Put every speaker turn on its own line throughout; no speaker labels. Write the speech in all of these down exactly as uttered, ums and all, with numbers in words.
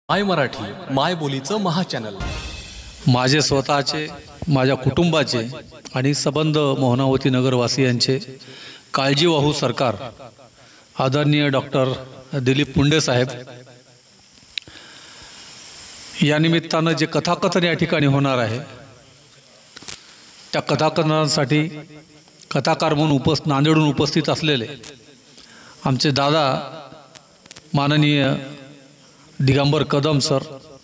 माय मराठी माय बोलीचं महाचॅनल.
माझे स्वतःचे, माझ्या कुटुंबाचे आणि सबंध मोहनावती नगरवासियांचे काळजीवाहू सरकार आदरणीय डॉक्टर दिलीप पुंडे साहेब या निमित्तानं जे कथाकथन या ठिकाणी होणार आहे त्या कथाकथनासाठी कथाकार म्हणून उपस्थित नांदेडहून उपस्थित असलेले आमचे दादा माननीय दिगंबर कदम सर,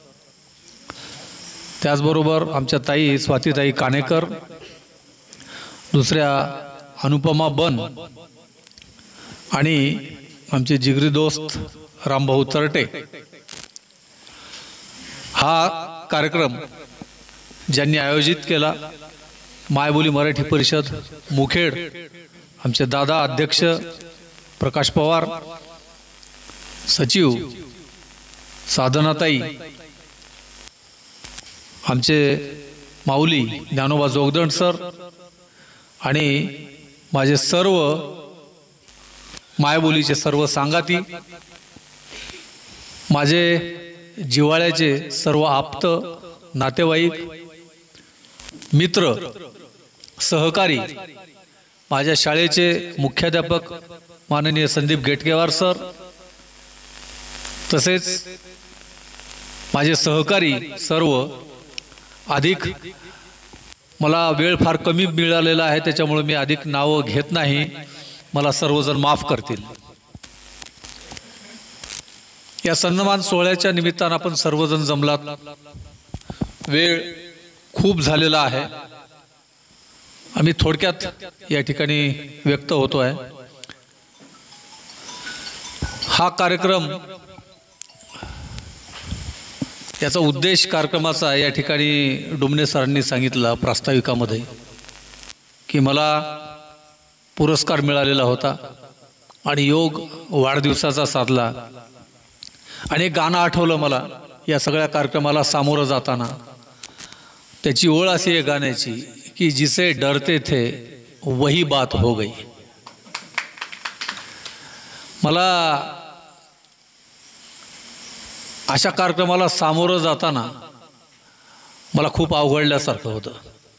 त्याचबरोबर आमच्या ताई स्वातीताई कानेकर, दुसऱ्या अनुपमा बन आणि आमचे जिगरी दोस्त रामभाऊ तरटे. हा कार्यक्रम ज्यांनी आयोजित केला मायबोली मराठी परिषद मुखेड आमचे दादा अध्यक्ष प्रकाश पवार, सचिव साधनाताई, आमचे माऊली ज्ञानोबा जोगदंड सर आणि माझे सर्व मायबोलीचे सर्व सांगाती, माझे जिव्हाळ्याचे सर्व आप्त नातेवाईक, मित्र, सहकारी, माझ्या शाळेचे मुख्याध्यापक माननीय संदीप गेटकेवार सर, तसेच माझे सहकारी सर्व. अधिक मला वेळ फार कमी मिळालेला आहे त्याच्यामुळे मी अधिक नावं घेत नाही, मला सर्वजण माफ करतील. या सन्मान सोहळ्याच्या निमित्तानं आपण सर्वजण जमलात. वेळ खूप झालेला आहे, आम्ही थोडक्यात या ठिकाणी व्यक्त होतो आहे. हा कार्यक्रम, याचा उद्देश कार्यक्रमाचा या ठिकाणी डुमने सरांनी सांगितला प्रास्ताविकामध्ये की मला पुरस्कार मिळालेला होता आणि योग वाढदिवसाचा साधला आणि एक गाणं आठवलं मला या सगळ्या कार्यक्रमाला सामोरं जाताना. त्याची ओळ अशी आहे गाण्याची की जिसे डरते थे वही बात हो गई. मला अशा कार्यक्रमाला सामोरं जाताना मला खूप अवघडल्यासारखं होतं.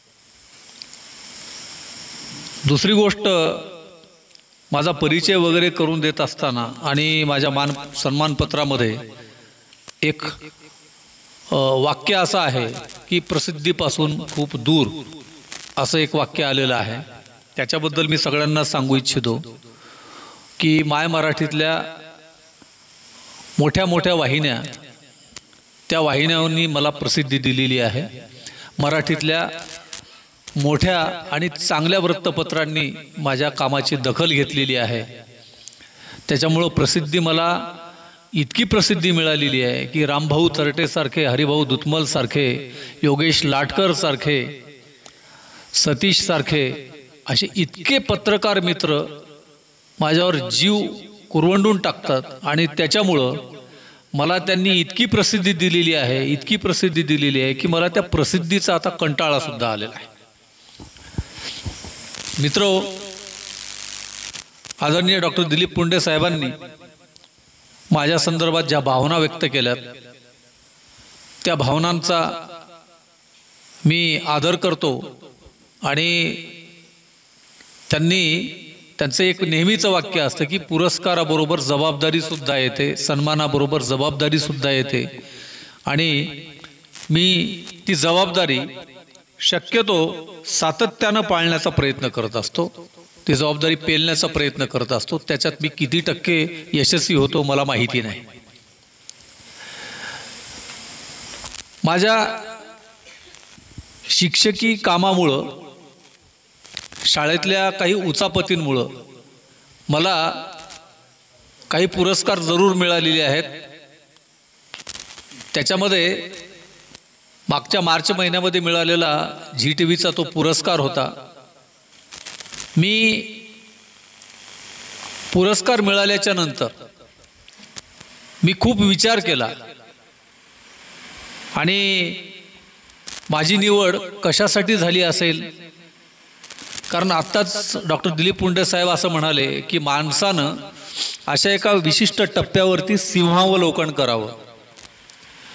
दुसरी गोष्ट, माझा परिचय वगैरे करून देत असताना आणि माझ्या मान सन्मानपत्रामध्ये एक वाक्य असं आहे की प्रसिद्धीपासून खूप दूर असं एक वाक्य आलेलं आहे. त्याच्याबद्दल मी सगळ्यांना सांगू इच्छितो की माय मराठीतल्या मोठ्या मोठ्या वाहिन्या, त्या वाहिन्यांनी मला प्रसिद्धी दिलेली आहे. मराठीतल्या मोठ्या आणि चांगल्या वृत्तपत्रांनी माझ्या कामाची दखल घेतलेली आहे. त्याच्यामुळं प्रसिद्धी मला इतकी प्रसिद्धी मिळालेली आहे की रामभाऊ तरटेसारखे, हरिभाऊ दुतमलसारखे, योगेश लाटकरसारखे, सतीशसारखे असे इतके पत्रकार मित्र माझ्यावर जीव कुरवंडून टाकतात आणि त्याच्यामुळं मला त्यांनी इतकी प्रसिद्धी दिलेली आहे, इतकी प्रसिद्धी दिलेली आहे की मला त्या प्रसिद्धीचा आता कंटाळा सुद्धा आलेला आहे. मित्रो, आदरणीय डॉक्टर दिलीप पुंडे साहेबांनी माझ्या संदर्भात ज्या भावना व्यक्त केल्यात त्या भावनांचा मी आदर करतो आणि त्यांनी त्यांचं एक नेहमीचं वाक्य असतं की पुरस्काराबरोबर जबाबदारी सुद्धा येते, सन्मानाबरोबर जबाबदारी सुद्धा येते आणि मी ती जबाबदारी शक्यतो सातत्यानं पाळण्याचा प्रयत्न करत असतो, ती जबाबदारी पेलण्याचा प्रयत्न करत असतो. त्याच्यात मी किती टक्के यशस्वी होतो मला माहिती नाही. माझ्या शिक्षकी कामामुळं, शाळेतल्या काही उचापतींमुळं मला काही पुरस्कार जरूर मिळालेले आहेत. त्याच्यामध्ये मागच्या मार्च महिन्यामध्ये मिळालेला झी टी व्हीचा तो पुरस्कार होता. मी पुरस्कार मिळाल्याच्या नंतर मी खूप विचार केला आणि माझी निवड कशासाठी झाली असेल, कारण आत्ताच डॉक्टर दिलीप पुंडे साहेब असं म्हणाले की माणसानं अशा एका विशिष्ट टप्प्यावरती सिंहावलोकन करावं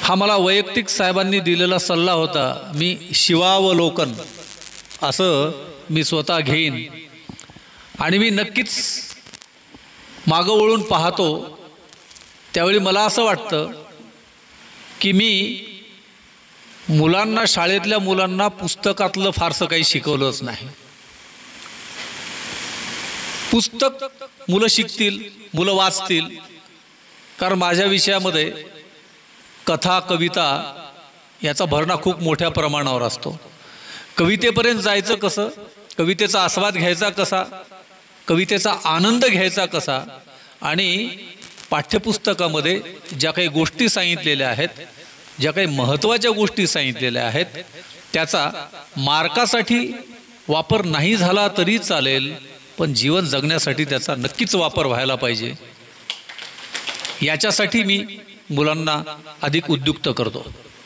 हा मला वैयक्तिक साहेबांनी दिलेला सल्ला होता. मी शिवावलोकन असं मी स्वतः घेईन आणि मी नक्कीच मागं वळून पाहतो. त्यावेळी मला असं वाटतं की मी मुलांना, शाळेतल्या मुलांना पुस्तकातलं फारसं काही शिकवलंच नाही. पुस्तक मुलं शिकतील, मुलं वाचतील, कारण माझ्या विषयामध्ये कथा, कविता याचा भरणा खूप मोठ्या प्रमाणावर असतो. कवितेपर्यंत जायचं कसं, कवितेचा आस्वाद घ्यायचा कसा, कवितेचा आनंद घ्यायचा कसा, आणि पाठ्यपुस्तकामध्ये ज्या काही गोष्टी सांगितलेल्या आहेत, ज्या काही महत्त्वाच्या गोष्टी सांगितलेल्या आहेत, त्याचा मार्कासाठी वापर नाही झाला तरी चालेल, पण जीवन जगण्यासाठी त्याचा नक्कीच वापर व्हायला पाहिजे. याच्यासाठी मी मुलांना अधिक उद्युक्त करतो.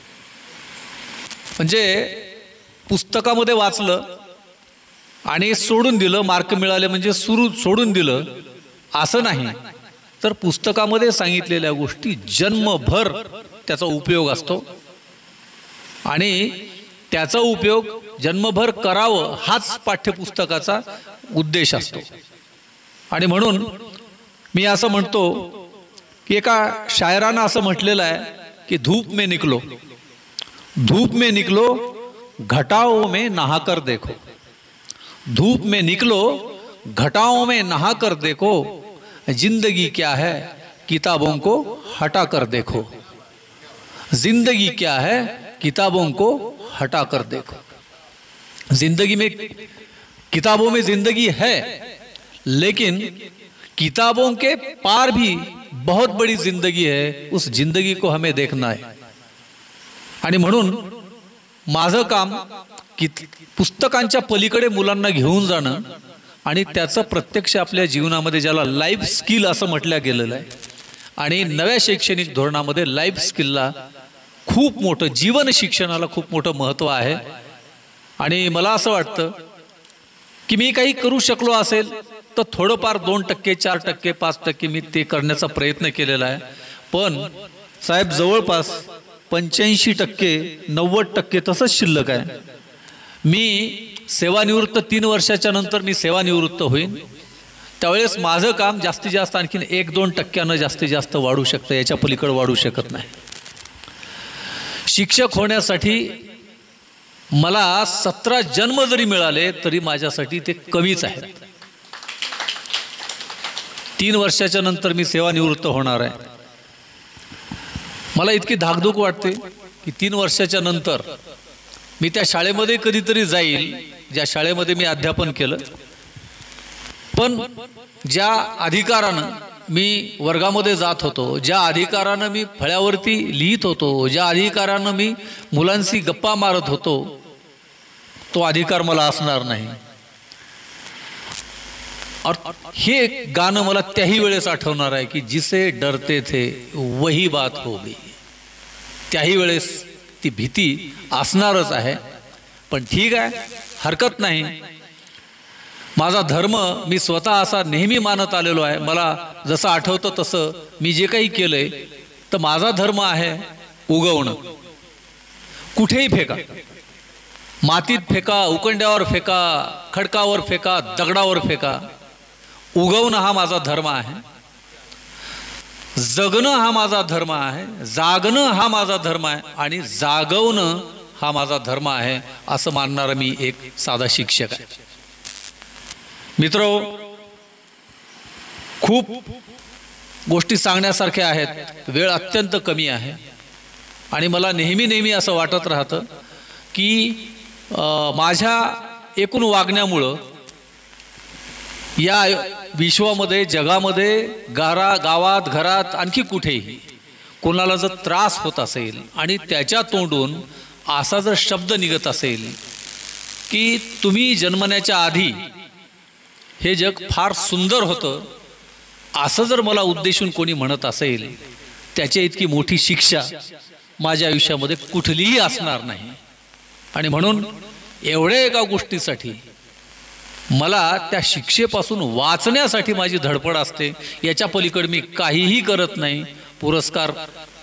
म्हणजे पुस्तकामध्ये वाचलं आणि सोडून दिलं, मार्क मिळाले म्हणजे सुरू सोडून दिलं असं नाही, तर पुस्तकामध्ये सांगितलेल्या गोष्टी जन्मभर त्याचा उपयोग असतो आणि त्याचा उपयोग जन्मभर करावं हाच पाठ्यपुस्तकाचा उद्देश असतो. आणि म्हणून मी असं म्हणतो की एका शायरानं असं म्हटलेलं आहे की धूप में निकलो, धूप में निकलो, घटाओं में नहाकर देखो. धूप में निकलो, घटाओं में नहाकर देखो, जिंदगी क्या है किताबों को हटा कर देखो. जिंदगी क्या है किताबों को हटा कर देखो. जिंदगी में, किताबों में जिंदगी है, लेकिन किताबों के पार भी बहुत बड़ी जिंदगी है. उस जिंदगी को हमें देखना है. आणि म्हणून माझं काम की पुस्तकांच्या पलीकडे मुलांना घेऊन जाणं आणि त्याचं प्रत्यक्ष आपल्या जीवनामध्ये, ज्याला लाईफ स्किल असं म्हटलं गेलेलं आहे, आणि नव्या शैक्षणिक धोरणामध्ये लाईफ स्किलला खूप मोठं, जीवन शिक्षणाला खूप मोठं महत्त्व आहे. आणि मला असं वाटतं की मी काही करू शकलो असेल तर थोडंफार दोन टक्के चार टक्के पाच टक्के मी ते करण्याचा प्रयत्न केलेला आहे. पण साहेब जवळपास पंच्याऐंशी टक्के नव्वद टक्के तसंच शिल्लक आहे. मी सेवानिवृत्त तीन वर्षाच्या नंतर मी सेवानिवृत्त होईन, त्यावेळेस माझं काम जास्तीत जास्त आणखीन एक दोन टक्क्यानं जास्तीत जास्त वाढू शकतं, याच्या पलीकडे वाढू शकत नाही. शिक्षक होण्यासाठी मला सतरा जन्म जरी मिळाले तरी माझ्यासाठी ते कमीच आहे. तीन वर्षाच्या नंतर मी सेवानिवृत्त होणार आहे. मला इतकी धाकधूक वाटते की तीन वर्षाच्या नंतर मी त्या शाळेमध्ये कधीतरी जाईल ज्या शाळेमध्ये मी अध्यापन केलं, पण ज्या अधिकारानं मी वर्गामध्ये जात होतो, ज्या अधिकारानं मी फळ्यावरती लिहित होतो, ज्या अधिकारानं मी मुलांशी गप्पा मारत होतो, तो अधिकार मला असणार नाही. और हे गाणं मला त्याही वेळेस आठवणार आहे की जिसे डरते थे वही बात हो गई. त्याही वेळेस ती भीती असणारच आहे. पण ठीक आहे, हरकत नाही. माझा धर्म मी स्वतः असा नेहमी मानत आलेलो आहे. मला जसं आठवतं तसं मी जे काही केलंय तर माझा धर्म आहे उगवणं. कुठेही फेका, मातीत फेका, उकंड्यावर फेका, खडकावर फेका, दगडावर फेका, उगवणं हा माझा धर्म आहे. जगणं हा माझा धर्म आहे, जागणं हा माझा धर्म आहे, आणि जागवणं हा माझा धर्म आहे असं मानणारा मी एक साधा शिक्षक आहे. मित्र, खूप गोष्टी सांगण्यासारख्या आहेत, वेळ अत्यंत कमी आहे. आणि मला नेहमी नेहमी असं वाटत राहतं की माझ्या एकूण वागण्यामुळं या विश्वामध्ये, जगामध्ये, गारा गावात, घरात, आणखी कुठेही कोणाला जर त्रास होत असेल आणि त्याच्या तोंडून असा जर शब्द निघत असेल की तुम्ही जन्मण्याच्या आधी हे जग फार सुंदर होतं, असं जर मला उद्देशून कोणी म्हणत असेल, त्याच्या इतकी मोठी शिक्षा माझ्या आयुष्यामध्ये कुठलीही असणार नाही. आणि म्हणून एवढ्या एका गोष्टीसाठी मला त्या शिक्षेपासून वाचण्यासाठी माझी धडपड असते. याच्या पलीकडे मी काहीही करत नाही. पुरस्कार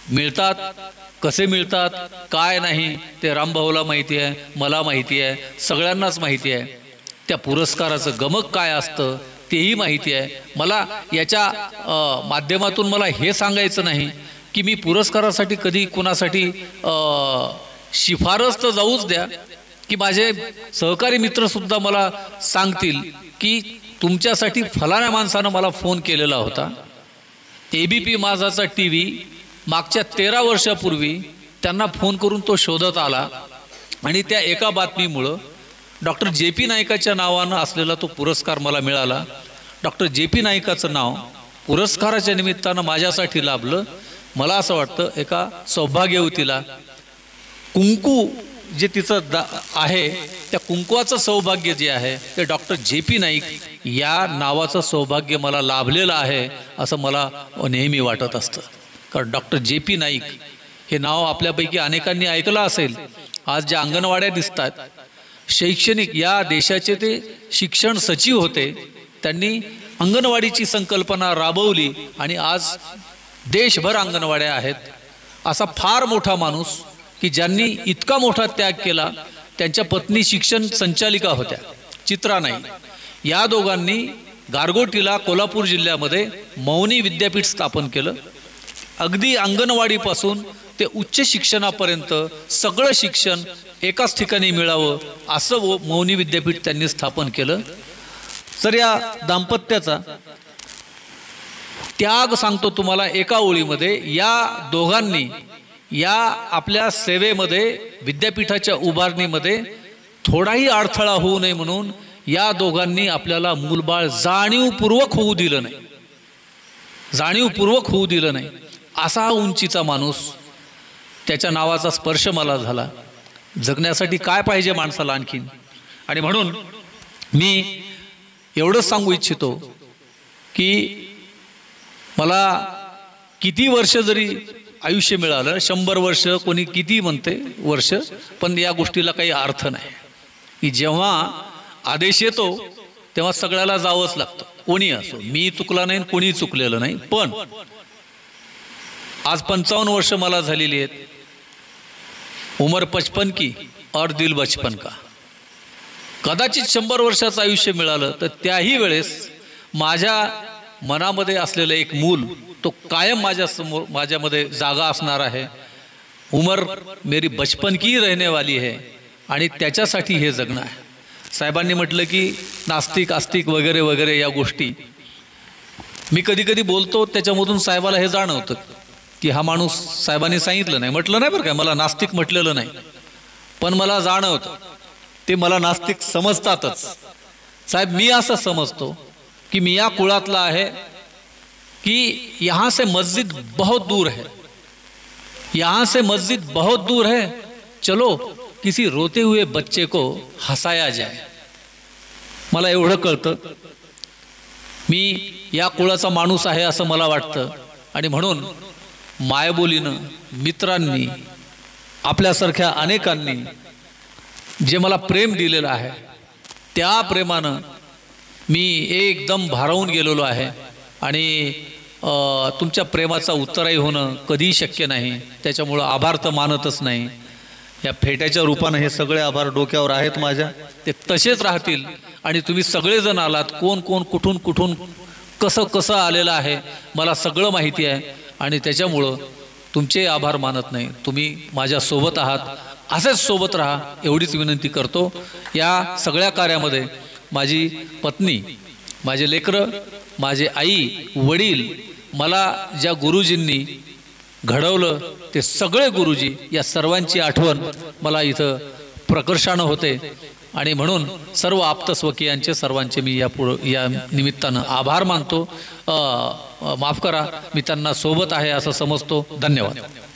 मिळतात, कसे मिळतात, काय नाही ते रामभाऊला माहिती आहे, मला माहिती आहे, सगळ्यांनाच माहिती आहे. त्या पुरस्काराचं गमक काय असतं तेही माहिती आहे. मला याच्या अ, माध्यमातून मला हे सांगायचं नाही की मी पुरस्कारासाठी कधी कुणासाठी अ, शिफारस तर जाऊच द्या की माझे सहकारी मित्रसुद्धा मला सांगतील की तुमच्यासाठी फलाण्या माणसानं मला फोन केलेला होता. ए बी पी माझाचा टी व्ही मागच्या तेरा वर्षापूर्वी त्यांना फोन करून तो शोधत आला आणि त्या एका बातमीमुळं डॉक्टर जे पी नाईकाच्या नावानं असलेला तो पुरस्कार मला मिळाला. डॉक्टर जे पी नाईकाचं नाव पुरस्काराच्या निमित्तानं माझ्यासाठी लाभलं. मला असं वाटतं एका सौभाग्यवतीला कुंकू जे तिचं दा आहे त्या कुंकवाचं सौभाग्य जे आहे ते डॉक्टर जे पी नाईक या नावाचं सौभाग्य मला लाभलेलं आहे असं मला नेहमी वाटत असतं. कारण डॉक्टर जे पी नाईक हे नाव आपल्यापैकी अनेकांनी ऐकलं असेल. आज ज्या अंगणवाड्या दिसतात, शैक्षणिक या देशाचे ते शिक्षण सचिव होते. त्यांनी अंगणवाडीची संकल्पना राबवली आणि आज देशभर अंगणवाड्या आहेत. असा फार मोठा माणूस की ज्यांनी इतका मोठा त्याग केला. त्यांच्या पत्नी शिक्षण संचालिका होत्या, चित्रा नाईक. या दोघांनी गारगोटीला कोल्हापूर जिल्ह्यामध्ये मौनी विद्यापीठ स्थापन केलं. अगदी अंगणवाडीपासून ते उच्च शिक्षणापर्यंत सगळं शिक्षण एकाच ठिकाणी मिळावं असं मौनी विद्यापीठ त्यांनी स्थापन केलं. तर या दाम्पत्याचा त्याग सांगतो तुम्हाला एका ओळीमध्ये. या दोघांनी या आपल्या सेवेमध्ये, विद्यापीठाच्या उभारणीमध्ये थोडाही अडथळा होऊ नये म्हणून या दोघांनी आपल्याला मूलबाळ जाणीवपूर्वक होऊ दिलं नाही, जाणीवपूर्वक होऊ दिलं नाही. असा हा उंचीचा माणूस, त्याच्या नावाचा स्पर्श मला झाला. जगण्यासाठी काय पाहिजे माणसाला आणखीन. आणि म्हणून मी एवढंच सांगू इच्छितो की मला किती वर्ष जरी आयुष्य मिळालं, शंभर वर्ष कोणी किती म्हणते वर्ष, पण या गोष्टीला काही अर्थ नाही. की जेव्हा आदेश येतो तेव्हा सगळ्याला जावंच लागतं, कोणी असो. मी चुकला नाही, कोणी चुकलेलं नाही. पण आज पंचावन्न वर्ष मला झालेली आहेत. उमर पचपन की और दिल बचपन का. कदाचित शंभर वर्षाचं आयुष्य मिळालं तर त्याही वेळेस माझ्या मनामध्ये असलेलं एक मूल तो कायम माझ्या समोर माझ्यामध्ये जागा असणार आहे. उमर मेरी बचपन की रहने वाली है आणि त्याच्यासाठी हे जगणं आहे. साहेबांनी म्हटलं की नास्तिक आस्तिक वगैरे वगैरे या गोष्टी मी कधी कधी बोलतो, त्याच्यामधून साहेबाला हे जाणवतं की हा माणूस, साहेबांनी सांगितलं नाही, म्हटलं नाही बरं काय, मला नास्तिक म्हटलेलं नाही, पण मला जाणवतं ते मला नास्तिक समजतातच. साहेब मी असं समजतो कि मी या कुळातला आहे कि यहाँ से मस्जिद बहुत दूर है, यहाँ से मस्जिद बहुत दूर है, चलो किसी रोते हुए बच्चे को हसाया जाए. मला एवढं कळतं मी या कुळाचा माणूस आहे असं मला वाटतं. आणि म्हणून मायबोलीनं, मित्रांनी, आपल्यासारख्या अनेकांनी जे मला प्रेम दिलेलं आहे त्या प्रेमानं मी एकदम भारावून गेलेलो आहे. आणि तुमच्या प्रेमाचा उत्तरही होणं कधीही शक्य नाही. त्याच्यामुळं आभार तर मानतच नाही. या फेट्याच्या रूपानं हे सगळे आभार डोक्यावर आहेत माझ्या, ते तसेच राहतील. आणि तुम्ही सगळेजण आलात, कोण कोण कुठून कुठून कसं कसं आलेलं आहे मला सगळं माहिती आहे. आणि त्याच्यामुळं तुमचे आभार मानत नाही. तुम्ही माझ्यासोबत आहात, असेच सोबत राहा एवढीच विनंती करतो. या सगळ्या कार्यामध्ये माझी पत्नी, माझे लेकरं, माझे आई वडील, मला ज्या गुरुजींनी घडवलं ते सगळे गुरुजी, या सर्वांची आठवण मला इथं प्रकर्षानं होते. आणि म्हणून सर्व आप्तस्वकीयांचे सर्वांचे मी या पुढं या निमित्तानं आभार मानतो. माफ करा, मी त्यांना सोबत आहे असं समजतो. धन्यवाद.